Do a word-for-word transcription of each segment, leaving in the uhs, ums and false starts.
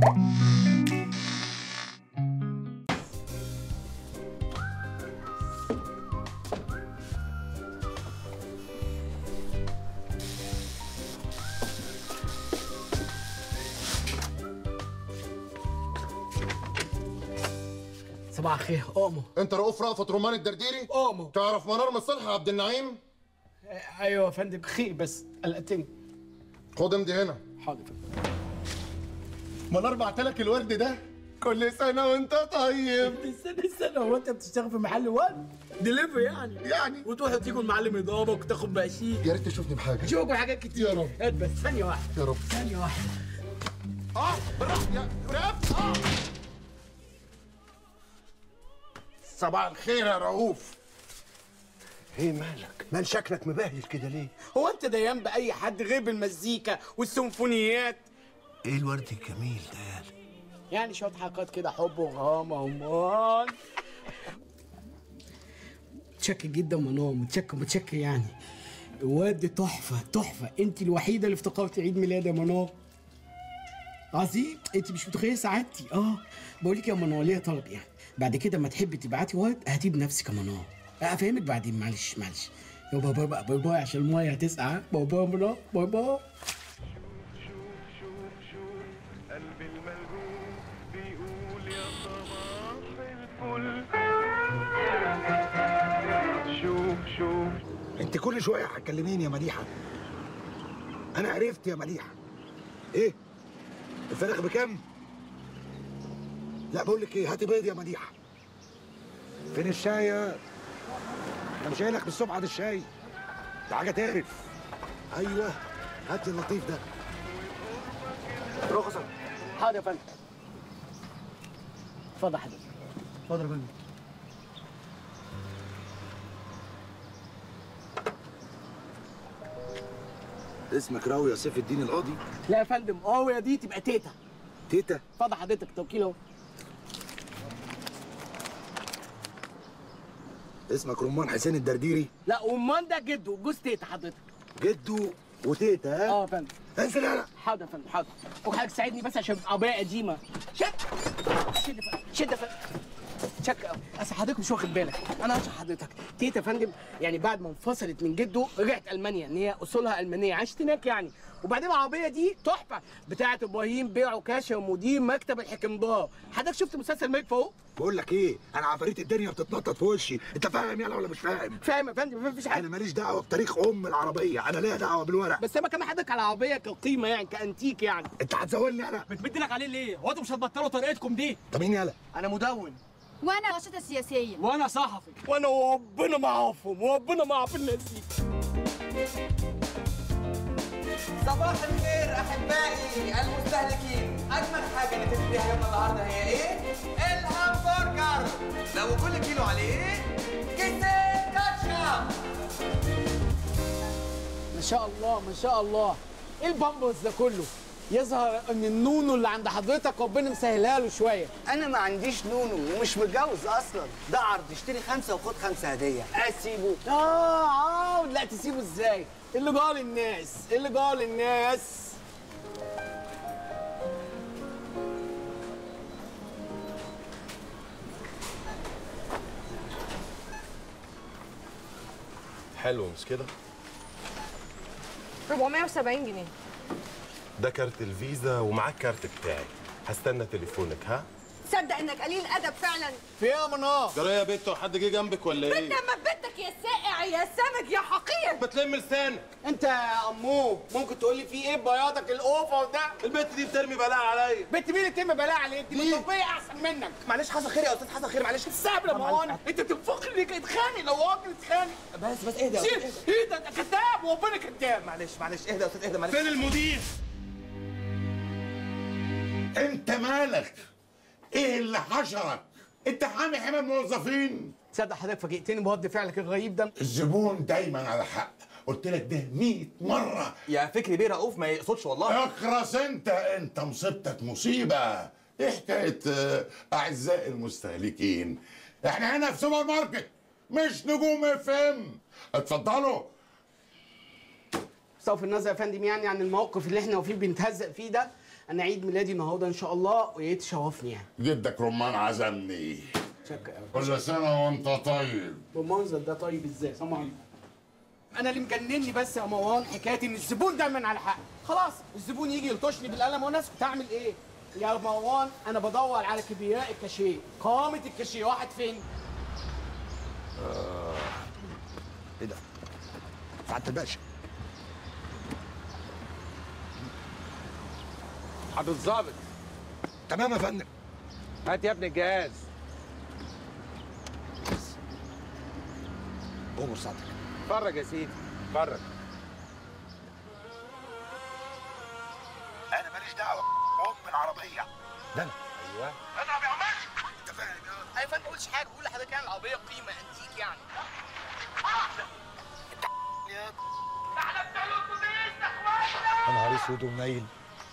صباح الخير. أؤمر. انت رؤوف رأفت رمان الدرديري؟ أؤمر. تعرف منار مصلح عبد النعيم؟ ايوه يا فندم، خير بس قلقتني. خد امضي هنا. حاضر يا فندم. منار بعتلك الورد ده. كل سنه وانت طيب. استنى استنى، هو انت بتشتغل في محل ورد؟ دليفري يعني؟ يعني وتروح تيجي المعلم يضربك وتاخد بقشيش. يا ريت تشوفني بحاجه. اشوفك بحاجات كتير. يا رب. هات بس ثانيه واحده. يا رب. ثانيه واحده. اه بالراحه يا راب. اه صباح الخير يا رؤوف. ايه مالك؟ مال شكلك مبهدل كده ليه؟ هو انت ديان باي حد غير بالمزيكا والسيمفونيات؟ ايه الورد الجميل ده؟ يعني شويه حركات كده، حب وغرامه ومان. متشكر جدا منار، متشكر متشكر يعني. الورد تحفه تحفه، انت الوحيده اللي افتكرت عيد ميلاد يا منار. عظيم، انت مش متخيله سعادتي. اه بقول لك يا منار، ليا طلب يعني، بعد كده ما تحبي تبعتي ورد هاتيه بنفسك يا منار. افهمك بعدين، معلش معلش. يا باي باي باي باي عشان الميه هتسقع. باي باي منار، باي باي. قلبي الملهوف بيقول يا صباح الفل. شوف شوف انت كل شويه هتكلميني يا مديحه. انا عرفت يا مديحه. ايه الفراخ بكام؟ لا بقول لك ايه، هاتي بيض يا مديحه. فين الشاي؟ انا مش قايل لك بالصبح هات الشاي ده حاجه تقرف. ايوه هات لي اللطيف ده. رخصه. حاضر يا فندم. اتفضل حضرتك. اتفضل يا فندم. اسمك راوي يا سيف الدين القاضي؟ لا يا فندم، قوية دي تبقى تيتا. تيتا؟ اتفضل حضرتك، توكيل اهو. اسمك رمان حسين الدرديري؟ لا، رمان ده جده وجوز تيتا حضرتك. جده وتيتا ها؟ اه يا فندم. انزل يلا. حاضر يا فندم، حاضر. وحضرتك ساعدني بس عشان عربية قديمة. شد شد يا فندم، شد يا فندم. شك قوي، اصل حضرتك مش واخد بالك. انا هشرح حضرتك. تيتا يا فندم يعني بعد ما انفصلت من جده رجعت المانيا، ان هي اصولها المانيه، عاشت هناك يعني. وبعدين العربيه دي تحفه بتاعه ابراهيم بيع وكاشف ومدير مكتب الحكمدار. حضرتك شفت مسلسل ملك فاروق؟ بقول لك ايه، انا عفاريت الدنيا بتتنطط في وشي، انت فاهم يلا ولا مش فاهم؟ فاهم يا فندم، مفيش حاجه. انا ماليش دعوه بتاريخ ام العربيه، انا ليا دعوه بالورق. بس انا كمان حضرتك على العربيه كقيمه يعني، كانتيك يعني. انت هتزولني انا؟ بتمد لك عليه ليه؟ هو انتوا مش هتبطلوا طريقتكم دي؟ طب مين يلا؟ انا مدون. وانا ناشطه سياسيه. وانا صحفي. وانا وربنا معاهم، وربنا مع في الناس دي. صباح الخير احبائي المستهلكين. اجمل حاجه نبتدي بيها يوم النهارده هي ايه؟ الهمبرجر. لو كل كيلو عليه كيسين كاتشب. ما شاء الله ما شاء الله. ايه البامبرز ده كله؟ يظهر ان النونو اللي عند حضرتك ربنا مسهلها له شويه. انا ما عنديش نونو ومش متجوز اصلا. ده عرض، اشتري خمسه وخد خمسه هديه. اسيبه؟ اه اه لا تسيبه ازاي؟ اللي جال الناس، اللي جال الناس. حلو مش كده؟ أربعمية وسبعين جنيه. ده كارت الفيزا ومعاك كارت بتاعي. هستنى تليفونك. ها؟ تصدق انك قليل ادب فعلا. في ايه يا منار؟ جرى يا بنت، حد جه جنبك ولا ايه؟ بنت اما بنتك يا سائع يا سمك يا حقير. بتلم لسانك. انت يا امو ممكن تقول لي في ايه بياضك الاوفر ده؟ البنت دي بترمي بلاء عليا. بنت مين اللي تم بلاء عليك؟ دي متربيه احسن منك. معلش حصل خير يا استاذ، حصل خير معلش. السبب يا مروان، انت بتفكر انك اتخانق لو راجل اتخانق. بس بس اهدى يا شيل استاذ. ايه ده؟ انت كذاب وربنا كذاب. معلش معلش اهدى يا استاذ، اهدى معلش. فين المدير؟ انت مالك؟ ايه اللي حشرك؟ انت حامي حمى الموظفين؟ تصدق حضرتك فاجئتني برد فعلك الغريب ده. الزبون دايما على حق، قلت لك ده مية مرة. يا فكري بيه رؤوف ما يقصدش والله. اخرس انت، انت مصيبتك مصيبة. ايه حكاية آه، اعزائي المستهلكين؟ احنا هنا في سوبر ماركت مش نجوم اف ام. اتفضلوا. بصرف النظر يا فندم يعني عن الموقف اللي احنا واقفين بنتهزق فيه ده، انا عيد ميلادي النهارده ان شاء الله ويا ريت تشرفني يعني. جدك رمان عزمني. شكرا قوي. كل سنه وانت طيب. بالمنظر ده طيب ازاي؟ سلام عليكم. انا اللي مجنني بس يا مروان حكايه ان الزبون دايما على حق. خلاص الزبون يجي يلطشني بالقلم وانا اسكت اعمل ايه؟ يا مروان انا بدور على كبرياء الكاشيه، قامه الكاشيه واحد فين؟ آه. ايه ده؟ سعاده الباشا. حضرة الظابط. تمام يا فندم. هات يا ابني الجهاز. امر سعادتك. اتفرج يا سيدي، اتفرج. انا ماليش دعوه بعقب العربيه. ده انا. ايوه. انا ما بيعملش. انت فاهم يا ايوه فندم ما قلتش حاجه، بقول لحضرتك يعني العربيه قيمه انتيك يعني. يا نهار اسود ومنيل.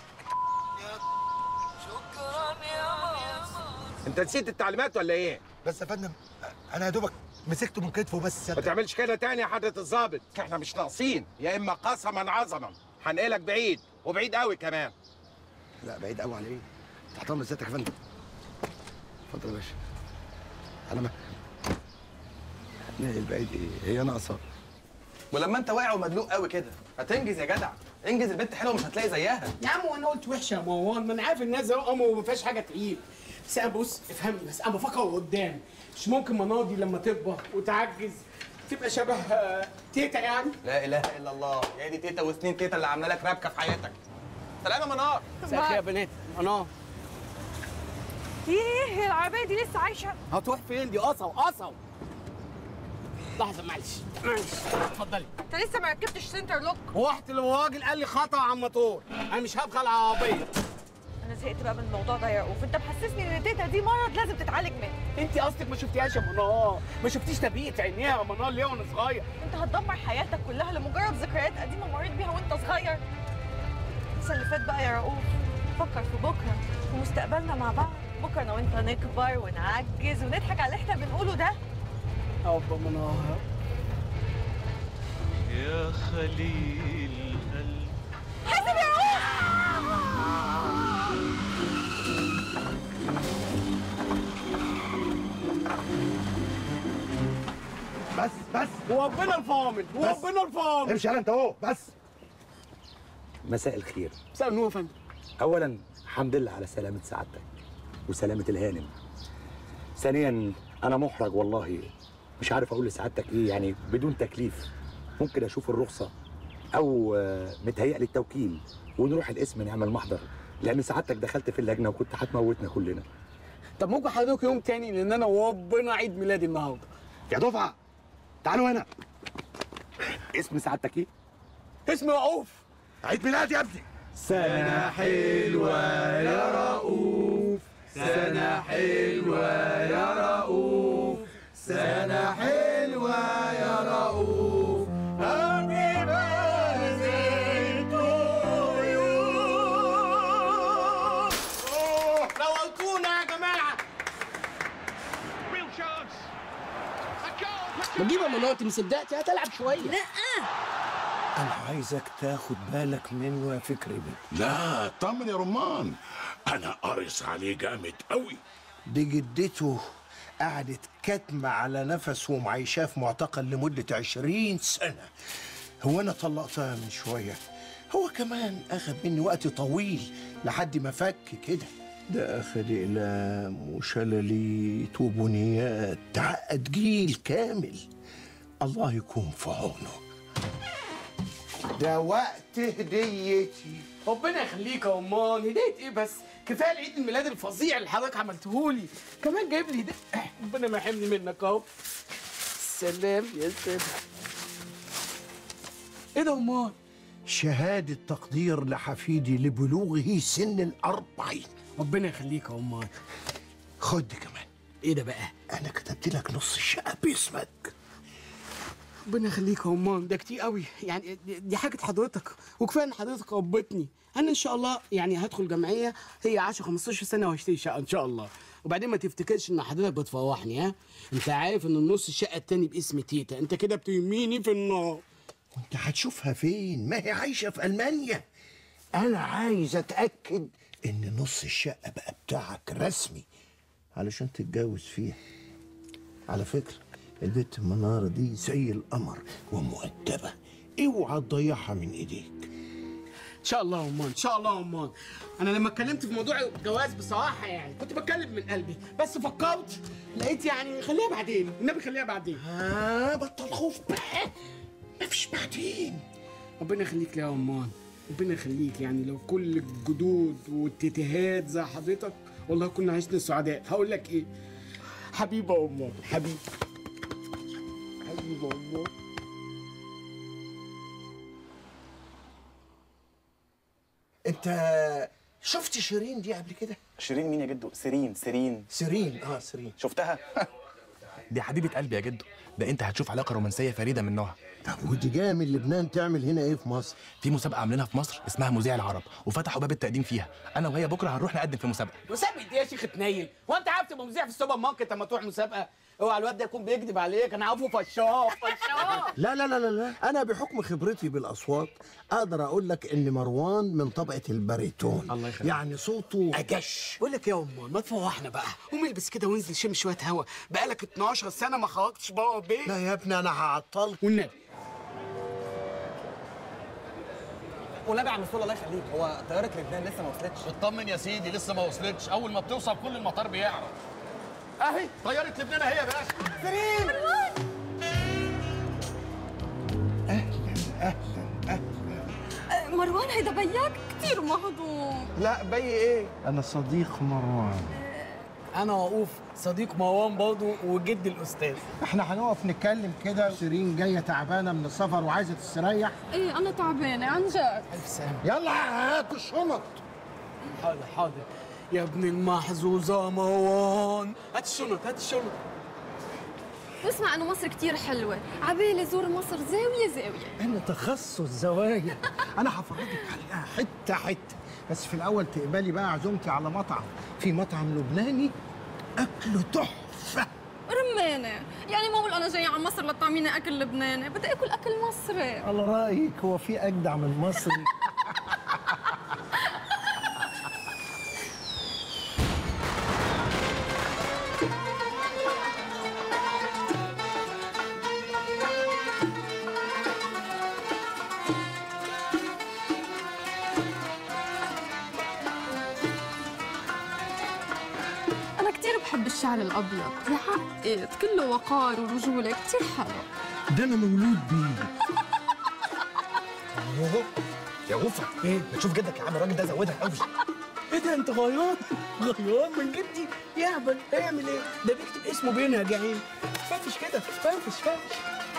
انت نسيت التعليمات ولا ايه؟ بس يا فندم انا يا دوبك مسكته من كتفه بس. ما تعملش كده تاني يا حضرة الظابط، احنا مش ناقصين، يا اما قسما عظما هنقلك بعيد وبعيد قوي كمان. لا بعيد قوي على ايه؟ تحت امر سيادتك يا فندم. اتفضل يا باشا. انا ما نقل بعيد ايه؟ هي ناقصه. ولما انت واقع ومدلوق قوي كده هتنجز يا جدع، انجز، البنت حلوه مش هتلاقي زيها. يا عم وانا قلت وحشه يا مروان؟ ما انا عارف الناس زي امه وما فيهاش حاجه تعيب، بس انا بص افهمني بس، انا بفكر قدام. مش ممكن مناضي لما تكبر وتعجز تبقى شبه تيتا يعني؟ لا اله الا الله، يا دي تيتا وسنين تيتا اللي عامله لك ربكه في حياتك. سلام يا منار. مساء الخير يا بنات. منار. ايه هي العربيه دي لسه عايشه؟ هتروح فين دي؟ قصو قصو. لحظه معلش معلش اتفضلي. انت لسه ما ركبتش سنتر لوك؟ رحت للراجل قال لي خطا على الموتور، انا مش هبخل العربيه. انا زهقت بقى من الموضوع ده يا رؤوف، انت محسسني ان تيتا دي مرض لازم تتعالج منه. انت قصدك ما شفتيهاش يا منار؟ ما شفتيش تبيئه عينيها يا منار ليه وانا صغير؟ انت هتدمر حياتك كلها لمجرد ذكريات قديمه مريت بيها وانت صغير. انسى اللي فات بقى يا رؤوف، فكر في بكره ومستقبلنا مع بعض. بكره انا وانت نكبر ونعجز ونضحك على اللي احنا بنقوله ده. أوبا منار يا خليل قلبي. حاسب يا رؤوف. بس بس وربنا الفاضل وربنا الفاضل. امشي انت اهو بس. مساء الخير. مساء النور يا فندم. اولا الحمد لله على سلامه سعادتك وسلامه الهانم. ثانيا انا محرج والله، مش عارف اقول لسعادتك ايه يعني بدون تكليف. ممكن اشوف الرخصه او متهيألي التوكيل ونروح القسم نعمل محضر، لان سعادتك دخلت في اللجنه وكنت هتموتنا كلنا. طب ممكن حضرتك يوم تاني لان انا وربنا عيد ميلادي النهارده. يا دفعه تعالوا هنا. اسم سعادتك ايه؟ اسمي رؤوف. عيد ميلاد يا ابني. سنة حلوة يا رؤوف، سنة حلوة يا رؤوف، سنة حلوة يا رؤوف. هابي بيرثداي تو يو. نورتونا يا جماعه. بجيب يا منار، انت مصدقتي؟ هتلعب شويه. لا انا عايزك تاخد بالك منه يا فكري بيه. لا اطمن يا رمان، انا قارص عليه جامد قوي. دي جدته قعدت كاتمه على نفسه ومعيشاه في معتقل لمده عشرين سنه. هو انا طلقتها من شويه، هو كمان اخد مني وقت طويل لحد ما فك كده. ده اخد اقلام وشلاليت وبنيات، تعقد جيل كامل. الله يكون في عونه. ده وقت هديتي. ربنا يخليك يا امان. هديه ايه بس؟ كفايه العيد الميلاد الفظيع اللي حضرتك عملتهولي، كمان جايب لي هديه. ربنا ما يحرمني منك اهو. سلام يا سلام. ايه ده يا امان؟ شهادة تقدير لحفيدي لبلوغه سن الأربعين. ربنا يخليك يا امان. خد كمان. ايه ده بقى؟ أنا كتبت لك نص الشقة باسمك. ربنا يخليك يا امان، ده كتير قوي يعني. دي حاجه حضرتك، وكفايه ان حضرتك ربتني. انا ان شاء الله يعني هدخل جمعيه هي عشرة خمستاشر سنه وهشتري شقه ان شاء الله. وبعدين ما تفتكرش ان حضرتك بتفوحني، ها؟ انت عارف ان النص الشقه التاني باسم تيتا، انت كده بترميني في النار. وانت هتشوفها فين؟ ما هي عايشه في المانيا. انا عايز اتاكد ان نص الشقه بقى بتاعك رسمي علشان تتجوز فيها. على فكره البت مناره دي زي القمر ومؤدبه، اوعى تضيعها من ايديك. ان شاء الله يا أمان، ان شاء الله يا أمان. انا لما اتكلمت في موضوع الجواز بصراحه يعني كنت بتكلم من قلبي، بس فكرت لقيت يعني خليها بعدين، النبي خليها بعدين. ها بطل خوف بقى، مفيش بعدين. ربنا يخليك لي يا أمان، ربنا يخليك. يعني لو كل الجدود والتتهات زي حضرتك والله كنا عشنا سعداء. هقول لك ايه، حبيبه يا أمان، حبيبي حبيبه يا أمان. انت شفت شيرين دي قبل كده؟ شيرين مين يا جدو؟ سيرين سيرين سيرين اه سيرين شفتها؟ دي حبيبة قلبي يا جدو، ده انت هتشوف علاقة رومانسية فريدة من نوعها. طب ودي جايه من لبنان تعمل هنا ايه في مصر؟ في مسابقة عاملينها في مصر اسمها مذيع العرب، وفتحوا باب التقديم فيها. انا وهي بكرة هنروح نقدم في مسابقة. مسابقه ايه يا شيخ تنيل؟ هو انت عارف تبقى مذيع في السوبر ماركت لما تروح مسابقه؟ اوعى الواد ده يكون بيكذب عليك، انا عارفه فشاف فشاف. لا لا لا لا لا، انا بحكم خبرتي بالاصوات اقدر اقول لك ان مروان من طبقه الباريتون. الله يخليك. يعني صوته اجش. بقول لك يا أمان ما تفوحنا بقى، قوم البس كده وانزل شم شويه هوا، بقالك اتناشر سنه ما خرجتش بره البيت. لا يا ابني انا هعطلك والنبي. والنبي يا عم سول الله يخليك، هو طياره لبنان لسه ما وصلتش؟ اطمن يا سيدي لسه ما وصلتش، اول ما بتوصل كل المطار بيعرف. اهي طياره لبنان اهي يا باشا. سيرين مروان هيدا بياك كتير مهضوم. لا بي ايه؟ انا صديق مروان. انا وقوف صديق مروان برضه وجد الاستاذ. احنا هنقف نتكلم كده. شيرين جايه تعبانه من السفر وعايزه تستريح. ايه انا تعبانه عن جد. الف سلامه. يلا هات الشنط. حاضر حاضر يا ابن المحظوظه مروان، هات الشنط هات الشنط. بسمع انه مصر كتير حلوه، عبالي زور مصر زاويه زاويه. انا تخصص زوايا، انا هفرجك عليها حته حته، بس في الاول تقبلي بقى عزومتي على مطعم، في مطعم لبناني اكله تحفه. رمانه، يعني ما اقول انا جايه على مصر لتطعميني اكل لبناني، بدي اكل اكل مصري. على رايك هو في اجدع من مصري؟ بحب الشعر الابيض، يعقد كله وقار ورجوله، كتير حلو. ده انا مولود بيه. يا غوفة ايه بتشوف جدك يا عم؟ الراجل ده زودها قوي. ايه ده انت غيران؟ غيران من جدي؟ يهبل هيعمل ايه؟ ده بيكتب اسمه بينها جعين. فرفش كده فرفش فرفش.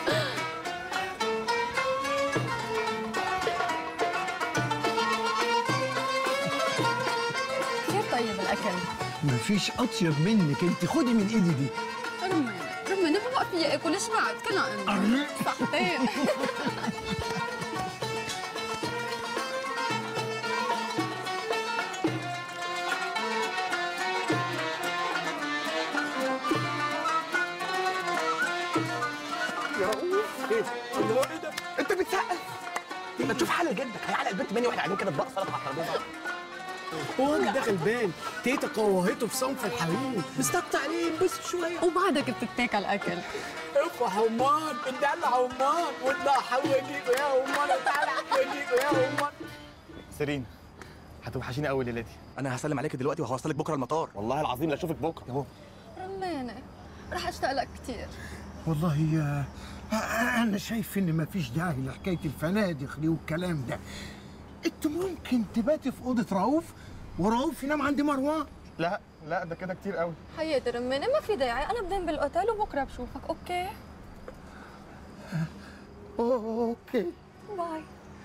كتير طيب الاكل. مفيش اطيب منك انت، خدي من ايدي دي. رمانه رمانه ما بقى فيي اكل، شبعت كلها انت. صحتين. الله ايه ده؟ انت بتسقف؟ ما تشوف حل جدك، هيعلق البنت مني واحنا قاعدين كده اطباق سلطه على الترابيزه. هو انت ده غلبان، تيتا قوهته في صنف الحريم، مستقطع عليه بس شويه وبعدك بتتاكل اكل. افرح يا أمان، اتدلع يا أمان، واطلع حوجيكوا يا أمان، وتعالى حوجيكوا يا أمان. سيرين هتوحشيني قوي ليلتي، انا هسلم عليك دلوقتي وهوصلك بكره المطار، والله العظيم لا اشوفك بكره اهو. رمانه رح اشتاق لك كتير. والله يا انا شايف ان مفيش داعي لحكايه الفنادق دي والكلام ده. انت ممكن تباتي في اوضه رؤوف ورؤوف ينام عند مروان. لا لا ده كده كتير قوي. حياتي رمانه ما في داعي، انا بنام بالاوتيل وبكره بشوفك. اوكي اوكي باي.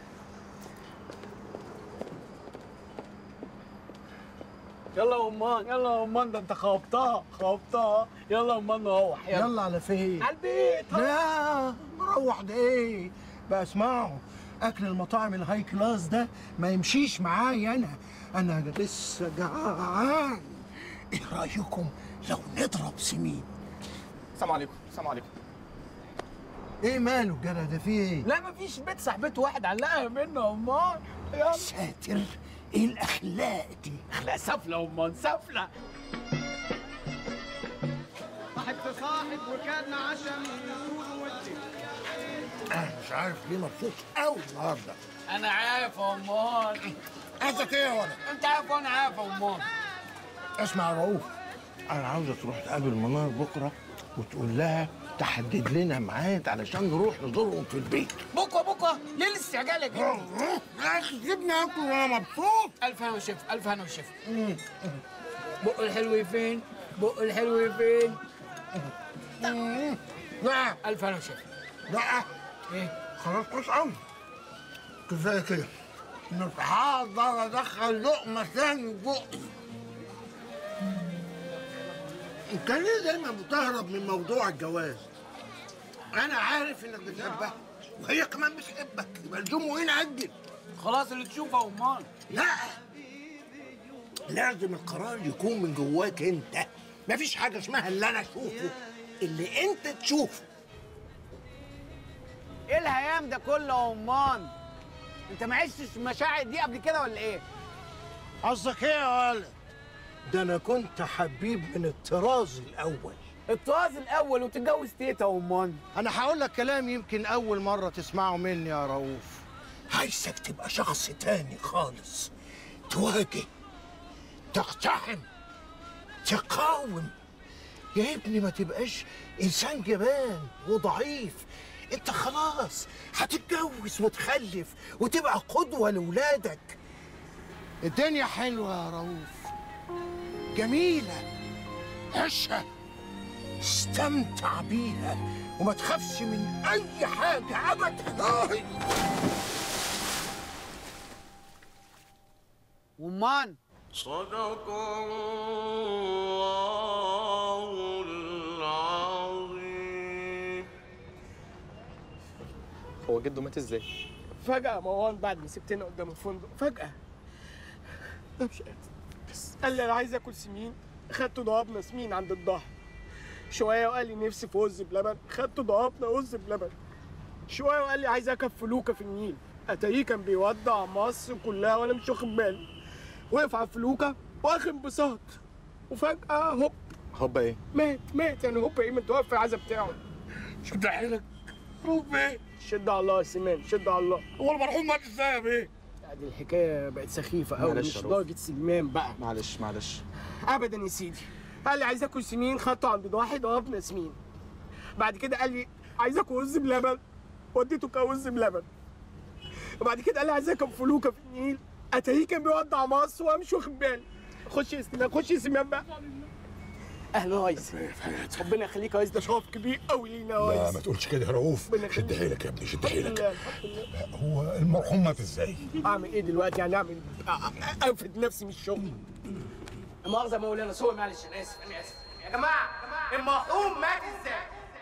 يلا يا أمان يلا يا أمان، ده انت خبطها خبطها. يلا يا أمان نروح. يلا, يلا على فين؟ على البيت. لا نروح ده ايه بقى؟ اسمعوا، اكل المطاعم الهاي كلاس ده ما يمشيش معايا. انا انا لسه جعان. ايه رايكم لو نضرب سمين؟ السلام عليكم. السلام عليكم. ايه ماله الجدع ده؟ فيه ايه؟ لا مفيش، بيت صاحبته واحد علقها منه يا أمان. يلا ساتر، ايه الاخلاق دي؟ اخلاق سفله امال سفله. صاحب في صاحب وكان عشم ودي. انا مش عارف ليه مبسوط قوي النهارده. انا عارف يا امال. قصدك ايه يا ولد؟ انت عارف وانا عارف يا امال. اسمع يا رؤوف، انا عاوزك تروح تقابل منار بكره وتقول لها تحدد لنا ميعاد علشان نروح نزورهم في البيت. بكره بكره ليه الاستعجال يا جدع؟ يا اخي سيبني اكل وانا مبسوط. الف هنا وشفا، الف هنا وشفا. بق الحلو فين؟ بق الحلو فين؟ لا الف هنا وشفا. لا ايه؟ خلاص كويس قوي. كفايه كده. مش هقدر ادخل لقمه ثاني في بقي. انت ليه دايما بتهرب من موضوع الجواز؟ انا عارف انك بتحبها وهي كمان بتحبك، يبقى لزومه هنا اجل. خلاص اللي تشوفه يا امال. لا، لازم القرار يكون من جواك انت. مفيش حاجه اسمها اللي انا اشوفه، اللي انت تشوفه. ايه الهيام ده كله يا امال؟ انت ما عشتش المشاعر دي قبل كده ولا ايه؟ قصدك ايه يا ولد؟ ده انا كنت حبيب من الطراز الاول. الطراز الاول وتتجوز تيتا يا امال. انا هقول لك كلام يمكن اول مره تسمعه مني يا رؤوف. عايزك تبقى شخص تاني خالص، تواجه، تقتحم، تقاوم. يا ابني ما تبقاش انسان جبان وضعيف. انت خلاص هتتجوز وتخلف وتبقى قدوه لاولادك. الدنيا حلوه يا رؤوف، جميله، عيشها، استمتع بيها وما تخافش من اي حاجه ابدا. ومان صدق الله العظيم. هو جده مات ازاي؟ فجأة مروان بعد ما سبتنا قدام الفندق فجأة. أنا مش قادر. بس قال لي أنا عايز آكل سمين، خدته ضربنا سمين عند الظهر. شوية وقال لي نفسي في رز بلبن، خدته ضربنا رز بلبن. شوية وقال لي عايز أركب فلوكة في النيل، أتاريه كان بيودع مصر كلها وأنا مش واخد بالي. وقف على الفلوكة واخد انبساط، وفجأة هوب. هوب إيه؟ مات مات يعني هوب إيه؟ ما توقف في العزا بتاعه. شد حيلك. هوب إيه؟ شد على الله يا سيمان، شد على الله. هو المرحوم مات ازاي يا بيه؟ دي الحكايه بقت سخيفه قوي، مش درجه سلمان بقى. معلش معلش ابدا يا سيدي. قال لي عايز اكل سمين، خدته عند واحد ضربنا سمين. بعد كده قال لي عايز اكل رز بلبن، وديته كرز بلبن. وبعد كده قال لي عايز اكل فلوكه في النيل، اتاريه كان بيودع مصر وانا مش واخد بالي. خش يا سلمان، خش يا سلمان بقى. اهلا يا ريس. ربنا يخليك يا ريس، ده شرف كبير قوي لينا يا ريس. لا ما تقولش كده يا رؤوف، شد حيلك يا ابني، شد حيلك. هو المرحوم مات ازاي؟ اعمل ايه دلوقتي؟ يعني اعمل ارفد نفسي من الشغل. مؤاخذة يا مولانا، سوري معلش، انا اسف انا اسف. يا جماعة المرحوم مات ازاي؟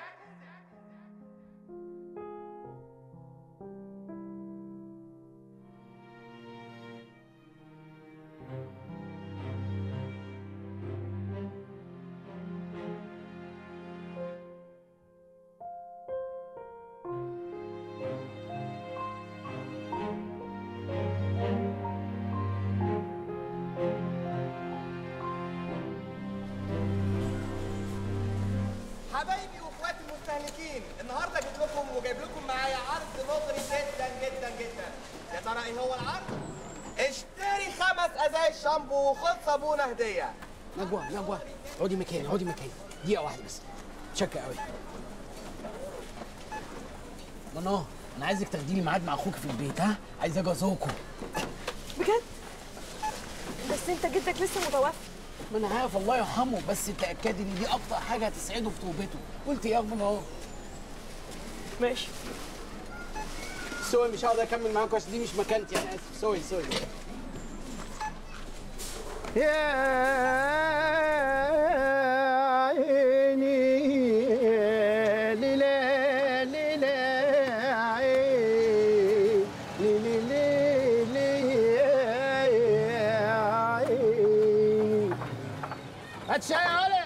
حبايبي واخواتي المستهلكين، النهارده جيت لكم وجايب لكم معايا عرض مغري جدا جدا جدا. يا ترى ايه هو العرض؟ اشتري خمس ازايز شامبو وخد صابونه هديه. نجوى نجوى اقعدي مكاني، اقعدي مكاني دقيقة واحدة بس. شكة قوي. منى انا عايزك تاخدي لي ميعاد مع اخوك في البيت، ها؟ عايز اجي ازوركم. بجد؟ بس انت جدك لسه متوفي. ما انا عارف الله يرحمه، بس تاكدي ان دي اكتر حاجه هتسعده في توبته. قلت ايه يا ابني اهو. ماشي. سوري مش هقدر اكمل معاكم عشان دي مش مكانتي، انا اسف. سوري سوري. يا عيني ليلى ليلى عيني ليلى ليلى عيني. هات شاي يا ولد.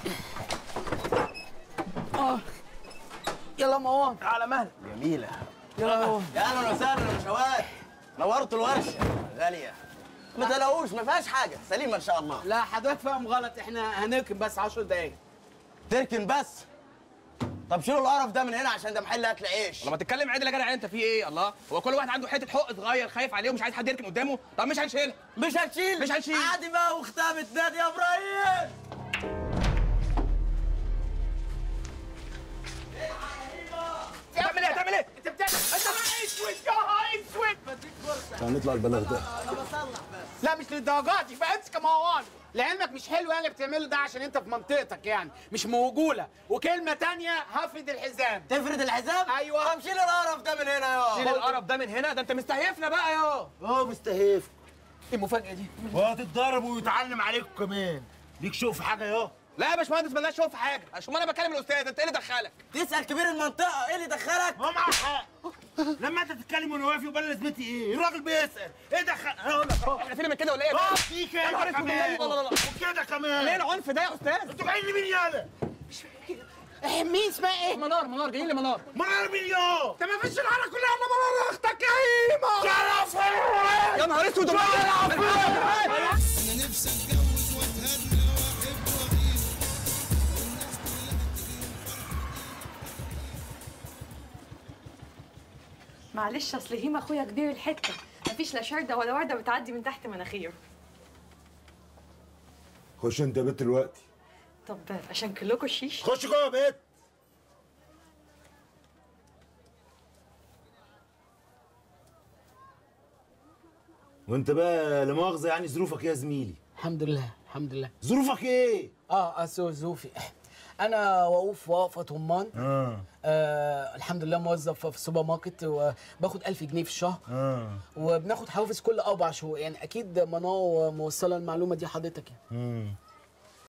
اه يلا مروان على مهلك. جميله. يا اهلا وسهلا يا باشوات، نورتوا الورشه غاليه. ما تقلقوش ما فيهاش حاجه، سليمه ان شاء الله. لا حضرتك فاهم غلط، احنا هنركن بس عشر دقايق. تركن بس؟ طب شيلوا القرف ده من هنا عشان ده محل اكل عيش. لما تتكلم عادل يا جدع انت في ايه؟ الله هو كل واحد عنده حته حق صغير خايف عليه ومش عايز حد يركن قدامه؟ طب مش هنشيلها. مش هنشيل مش هنشيل عادي بقى واختها بتنادي يا ابراهيم. تعمل ايه؟ هتعمل ايه؟ انت بتعمل انت بقى اسود يا اسود. بديك فرصه. هنطلع البلاغ ده. انا بصلح بس. لا مش للدرجات دي، فامسك مروان. لعلمك مش حلو يعني اللي بتعمله ده عشان انت في منطقتك يعني مش موجوله. وكلمه تانية هفرد الحزام. تفرد الحزام؟ ايوه. طب شيل القرف ده من هنا يا شيل القرف ده من هنا، ده انت مستهيفنا بقى يا اه مستهيف. ايه المفاجاه دي؟ وهتتضرب ويتعلم عليكم كمان. ليك شوف حاجه يا لا يا باشمهندس بلاش شوف حاجه، عشان انا بكلم الاستاذ، انت ايه اللي دخلك؟ تسال كبير المنطقه ايه اللي دخلك؟ هو معاه حق. لما انت تتكلم وانا واقف يبقى لازمتي ايه؟ الراجل بيسال ايه دخل؟ هقول لك اهو. احنا فين من كده ولا ايه؟ اه في كده كمان. لا لا لا وكده كمان. ليه العنف ده يا استاذ؟ انتوا جايين لمين يالا؟ مين اسمها ايه؟ منار منار جايين لي منار. منار مين يا؟ انت ما فيش الحاره كلها الا منار اختك يا هيما. شرف يا نهار اسود انا نفسي اتجوز واتهنى واحب واغير. معلش اصل هيما اخويا كبير الحته، مفيش لا شرده ولا ورده بتعدي من تحت مناخيره. خش انت يا بنت دلوقتي. طب عشان كلكوا الشيش. خش جوه يا بنت. وانت بقى لا مؤاخذه يعني ظروفك ايه يا زميلي؟ الحمد لله الحمد لله. ظروفك ايه؟ اه اه ظروفي انا وقوف وقفه طمان. اه آه الحمد لله موظف في السوبر ماركت وباخد ألف جنيه في الشهر. اه وبناخد حوافز كل اربع شهور، يعني اكيد منار موصله المعلومه دي حضرتك يعني. امم